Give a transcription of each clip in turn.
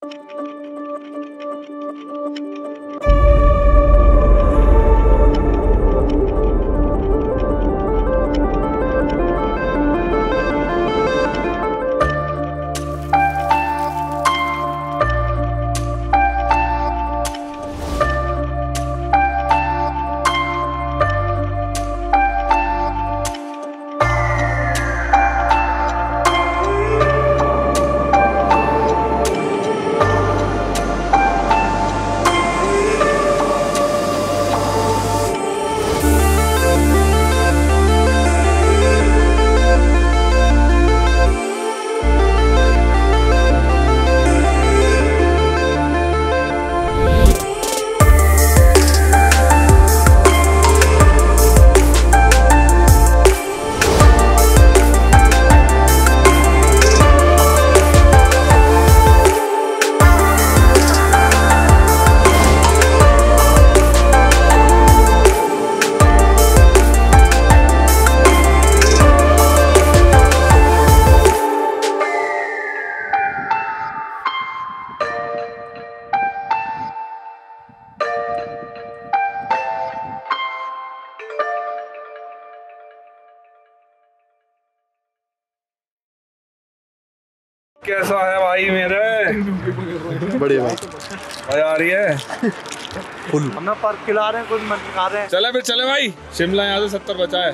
कैसा है भाई मेरे? बढ़िया भाई, मजा आ रही है फुल। हमें पर खिला रहे हैं, कुछ मत खा रहे हैं। चले फिर चले भाई, शिमला यहाँ से 70 बचा है।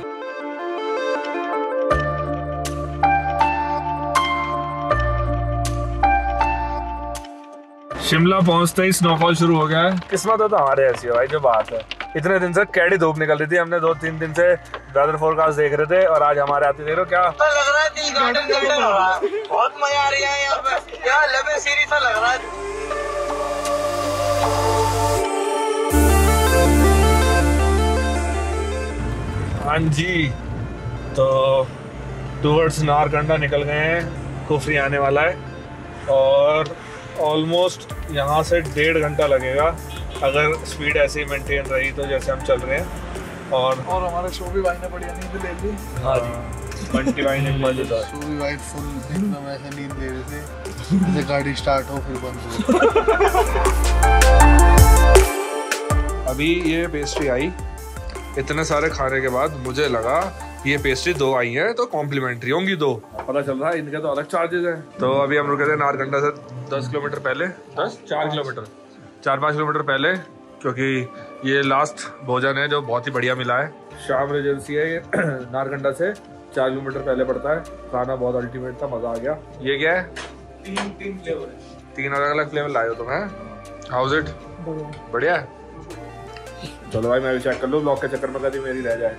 शिमला पहुंचते ही स्नोफॉल शुरू हो गया है। किस्मत है तो हमारे ऐसी है भाई, जो बात है। इतने दिन से कैडी धूप निकल रही थी, हमने 2-3 दिन से वेदर फोरकास्ट देख रहे थे और आज हमारे आते देख रहे हो क्या तो लग रहा है दिल गार्डन के अंदर हो रहा है। बहुत मजा आ रहा है यहाँ पे, क्या लबे सीरी सा लग रहा है। हाँ जी, तो टूवर्ड्स नारकंडा निकल गए हैं। कुफरी आने वाला है और ऑलमोस्ट यहाँ से 1.5 घंटा लगेगा अगर स्पीड ऐसे ही मेंटेन रही तो, जैसे हम चल रहे हैं। और हमारे शोभी भाई ने बढ़िया नींद ले ली। हाँ जी, बंटी भाई ने मजेदार। शोभी भाई फुल एकदम ऐसे नींद ले रहे थे जैसे गाड़ी स्टार्ट हो फिर बंद हो। अभी ये पेस्ट्री आई, इतने सारे खाने के बाद मुझे लगा ये पेस्ट्री 2 आई हैं तो कॉम्प्लीमेंट्री होंगी 2। पता चल रहा है इनके तो अलग चार्जेस हैं। तो अभी हम रुके थे नारकंडा से 10 किलोमीटर पहले, 4 किलोमीटर पहले, क्योंकि ये लास्ट भोजन है जो बहुत ही बढ़िया मिला है। शाम रेजेंसी है ये नारकंडा से 4 किलोमीटर पहले पड़ता है। खाना बहुत अल्टीमेट था, मजा आ गया। ये क्या है? 3 फ्लेवर, 3 अलग-अलग फ्लेवर लाए हो तुम, हैं? How's it? बढ़िया है। चलो भाई मैं भी चेक कर लूँ, ब्लॉग के चक्कर में कभी मेरी रह जाए।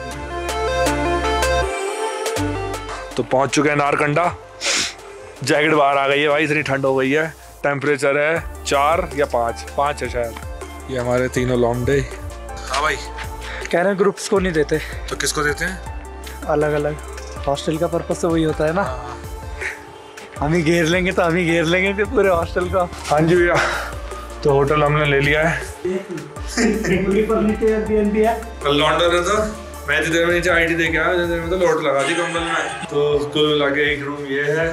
तो पहुंच चुके हैं नारकंडा। जैकेट बाहर आ गई है भाई, इतनी ठंड हो गई है। टेम्परेचर है 4 या 5 है शायद। ये हमारे तीनों लॉन्डे। हाँ भाई, कह रहे हैं ग्रुप्स को नहीं देते। तो किसको देते हैं? अलग अलग। हॉस्टल का पर्पस तो वही होता है ना, हम ही घेर लेंगे तो हम ही घेर लेंगे फिर पूरे हॉस्टल का। हाँ जी भैया, तो होटल हमने ले लिया है। कल लौंडा था तो मैं जितने में नीचे आईडी दे के आया, जितने में तो लोट लगा दी कंबल में। तो कुल मिला के एक रूम ये है।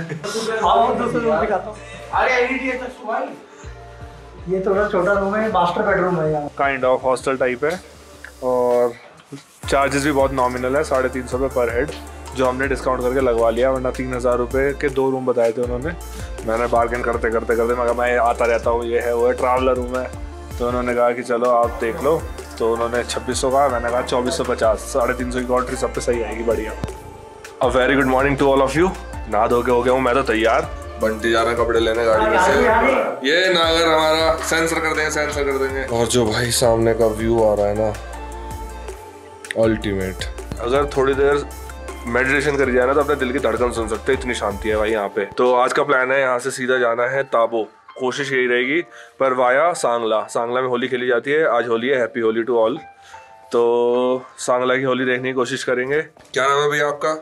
ये थोड़ा छोटा रूम है, मास्टर बेडरूम है यहाँ। काइंड ऑफ हॉस्टल टाइप है और चार्जेस भी बहुत नॉमिनल है, 350 रुपये पर हेड, जो हमने डिस्काउंट करके लगवा लिया, वरना 3000 रुपये के 2 रूम बताए थे उन्होंने। मैंने बार्गेन करते मगर मैं आता रहता हूँ, ये है वो है, ट्रैवलर रूम है। तो उन्होंने कहा कि चलो आप देख लो, तो उन्होंने 2600 कहा, मैंने कहा 2450, 350 की कॉन्ट्री सब पे सही आएगी, बढ़िया। A very good morning to all of you. नहा धो के हो गया हूँ मैं तो तैयार। बंटी जा रहा है कपड़े लेने गाड़ी में से। ये ना अगर हमारा सेंसर कर देंगे। और जो भाई सामने का व्यू आ रहा है ना, अल्टीमेट। अगर थोड़ी देर मेडिटेशन करी जाए ना तो अपने दिल की धड़कन सुन सकते हैं, इतनी शांति है भाई यहाँ पे। तो आज का प्लान है यहाँ से सीधा जाना है ताबो। कोशिश यही रहेगी, पर वाया सांगला में होली खेली जाती है। आज होली है, हैप्पी होली टू ऑल। तो सांगला की होली देखने की कोशिश करेंगे। क्या नाम है भैया आपका?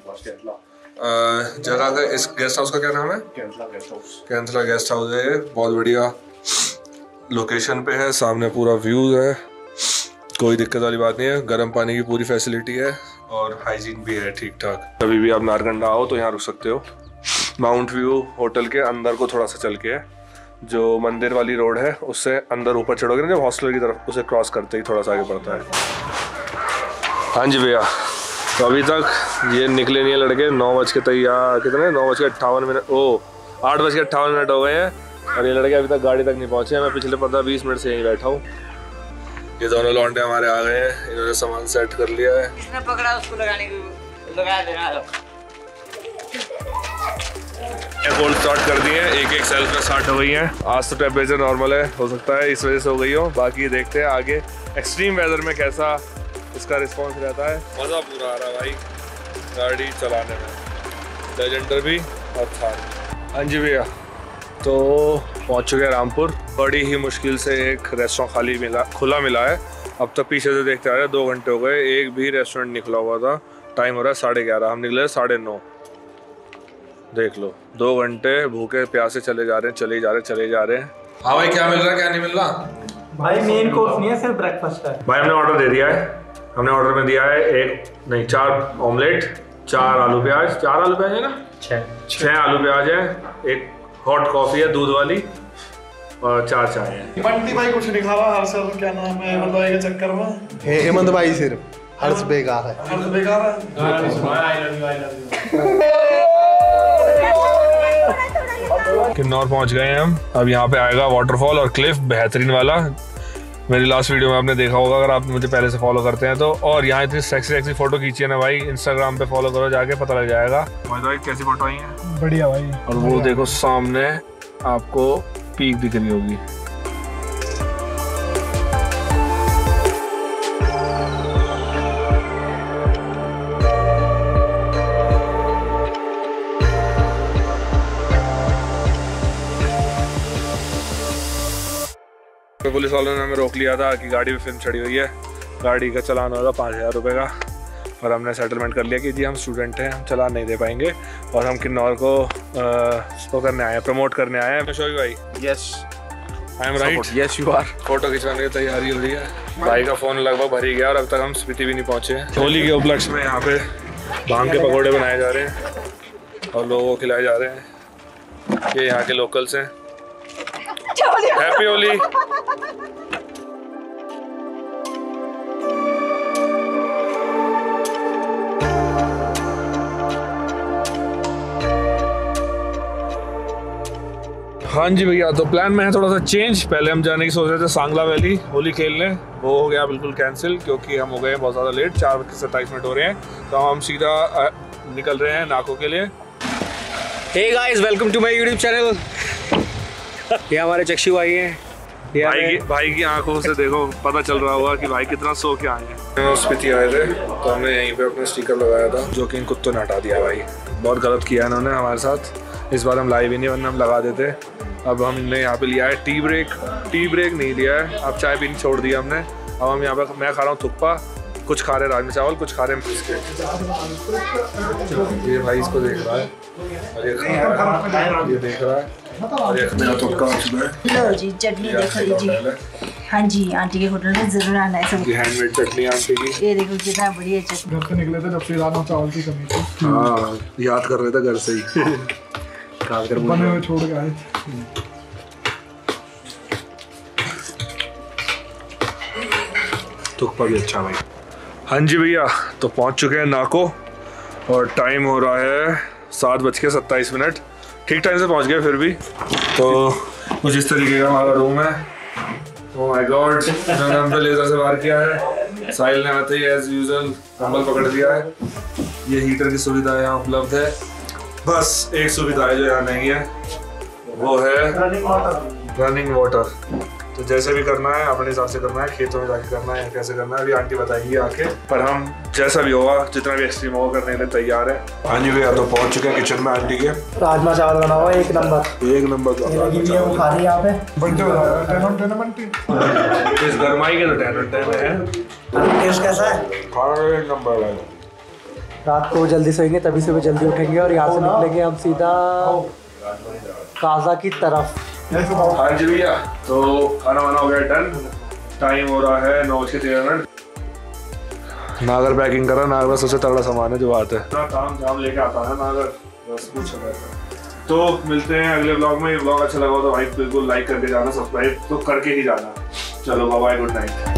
जगह का, इस गेस्ट हाउस का क्या नाम है? कैंथला गेस्ट हाउस है। बहुत बढ़िया लोकेशन पे है, सामने पूरा व्यू है, कोई दिक्कत वाली बात नहीं है। गर्म पानी की पूरी फैसिलिटी है और हाइजीन भी है ठीक ठाक। कभी भी आप नारकंडा आओ तो यहाँ रुक सकते हो। माउंट व्यू होटल के अंदर को थोड़ा सा चल के है, जो मंदिर वाली रोड है उससे अंदर ऊपर चढ़ोगे ना जब हॉस्टल की तरफ, उसे क्रॉस करते ही थोड़ा सा आगे पड़ता है। हाँ जी भैया, तो अभी तक ये निकले नहीं है लड़के। 9 तैयार कितने 9:58 ओ 8:58 हो गए हैं और ये लड़के अभी तक गाड़ी तक नहीं पहुँचे हैं। मैं पिछले 15-20 मिनट से यहीं बैठा हूँ। ये दोनों लौंडे हमारे आ गए हैं, इन्होंने सामान सेट कर लिया है। किसने पकड़ा उसको लगाने की, लगा देना। कोल्ड स्टार्ट कर दिए हैं, एक सेल्फ में स्टार्ट हो गई हैं। आज तो टेम्परेचर नॉर्मल है, हो सकता है इस वजह से हो गई हो। बाकी देखते हैं आगे एक्सट्रीम वेदर में कैसा इसका रिस्पॉन्स रहता है। मज़ा पूरा आ रहा है भाई गाड़ी चलाने में, लेजेंडर भी और थार। हाँ जी भैया, तो पहुंच चुके हैं रामपुर। बड़ी ही मुश्किल से एक रेस्टोरेंट खुला मिला है। अब तक पीछे से देखते आ रहे हैं 2 घंटे हो गए, एक भी रेस्टोरेंट नहीं खुला हुआ था। टाइम हो रहा है 11:30, हम निकले 9:30। देख लो 2 घंटे भूखे प्यासे चले जा रहे हैं। हाँ भाई, क्या मिल रहा है क्या नहीं मिल रहा? भाई मेन कोर्स नहीं है, सिर्फ ब्रेकफास्ट है। भाई हमने ऑर्डर दे दिया है। हमने ऑर्डर में दिया है 4 ऑमलेट, 4 आलू प्याज। 4 आलू प्याज है ना? 6 आलू प्याज है, एक हॉट कॉफी है दूध वाली और 4 चाय है। बंटी भाई कुछ नहीं खा रहा, हर्ष क्या नाम है हेमंत भाई के चक्कर में। हेमंत भाई सिर्फ, हर्ष बेकार है। हर्ष बेकार है। किन्नौर पहुंच गए हैं हम। अब यहाँ पे आएगा वाटरफॉल और क्लिफ बेहतरीन वाला। मेरी लास्ट वीडियो में आपने देखा होगा अगर आप मुझे पहले से फॉलो करते हैं तो। और यहाँ इतनी सेक्सी फोटो खींची है ना भाई, इंस्टाग्राम पे फॉलो करो जाके, पता लग जाएगा। भाई कैसी फोटो आई है? बढ़िया भाई। और वो देखो सामने आपको पीक दिख रही होगी। पुलिस वालों ने हमें रोक लिया था कि गाड़ी में फिल्म चढ़ी हुई है। गाड़ी का चालान होगा 5000 रुपये का और हमने सेटलमेंट कर लिया कि जी हम स्टूडेंट हैं, हम चालान नहीं दे पाएंगे। और हम किन्नौर को करने आए हैं, प्रमोट करने आए हैं। शोभी भाई, yes I am right? Yes you are. Photo खिंचवाने की तैयारी हो रही है। भाई का फ़ोन लगभग भर ही गया और अब तक हम स्पीति भी नहीं पहुँचे हैं। होली के उपलक्ष्य में यहाँ पे भांग के पकौड़े बनाए जा रहे हैं और लोगों को खिलाए जा रहे हैं। ये यहाँ के लोकल्स हैं। हैप्पी होली। हाँ जी भैया, तो प्लान में है थोड़ा सा चेंज। पहले हम जाने की सोच रहे थे सांगला वैली होली खेलने, वो हो गया बिल्कुल कैंसिल क्योंकि हम हो गए बहुत ज़्यादा लेट। 4:27 हो रहे हैं, तो हम सीधा निकल रहे हैं नाको के लिए। Hey guys, welcome to my YouTube channel. ये हमारे चक्षु भाई हैं। भाई की आंखों से देखो पता चल रहा होगा कि भाई कितना सो के आए हैं। स्पीति आए थे तो हमने यहीं पे अपना स्टिकर लगाया था, जो कि इन कुत्तों ने हटा दिया। भाई बहुत गलत किया इन्होंने हमारे साथ। इस बार हम लाइव ही नहीं, वरना हम लगा देते। अब हमने यहाँ पे लिया है टी ब्रेक नहीं लिया है। अब चाय पीनी छोड़ दिया हमने। अब हम यहाँ पे मैं खा रहा हूँ थुक्पा, कुछ खा रहे राजमा चावल, कुछ खा रहे बिस्किट। ये भाई इसको देख रहा है और ये खा रहा है, ये देख रहा है और ये मेरा थुक्का हो चुका है। लो जी, चटनी देखो लीजिए। हाँ जी, आंटी के होटल में जरूर आना है सब। ये हैंडमेड चटनी आंटी की। ये देखो कितना बढ़िया चटनी। घर से निकले थे जब से राजमा चावल की कमी थी। हाँ, याद कर रहे थे घर से ही। खाकर बने हुए छोड़ के आए। थुक्पा भी अच्छा भाई। हाँ जी भैया, तो पहुंच चुके हैं नाको और टाइम हो रहा है 7:27। ठीक टाइम से पहुंच गए फिर भी। तो कुछ इस तरीके का हमारा रूम है। ओह माय गॉड, मैंने हम पे लेजर से वार किया है। साहिल ने आते ही एज यूजुअल कंबल पकड़ दिया है। ये हीटर की सुविधा यहाँ उपलब्ध है। बस एक सुविधा है जो यहाँ नहीं है, वो है रनिंग वाटर। तो जैसे भी करना है अपने हिसाब से करना है, खेतों में जाके करना है, कैसे करना है अभी आंटी बताएंगी आके। पर हम जैसा भी होगा, जितना भी एक्सट्रीम होगा करने के लिए तैयार है। हाँ जी भैया, तो पहुंच चुके हैं किचन में आंटी के। राजमा चावल बना हुआ है 1 नंबर। 1 नंबर का वो खा रही यहाँ पे। बंटे बंटी इस गरमाई के तो 10 है। टेस्ट कैसा है? खाना 1 नंबर है। रात को जल्दी सोएंगे तभी सुबह जल्दी उठेंगे और यहाँ से निकलेंगे हम सीधा काजा की तरफ। हाँ जी भैया, तो खाना वाना हो गया डन। टाइम हो रहा है 9:13। नागर पैकिंग करा। नागर सबसे तगड़ा सामान है जो बात है। इतना काम जाम लेके आता है नागर, बस कुछ तो मिलते हैं अगले ब्लॉग में। ये ब्लॉग अच्छा लगा हो तो भाई बिल्कुल लाइक करके जाना, सब्सक्राइब तो करके ही जाना। चलो बाय बाय, गुड नाइट।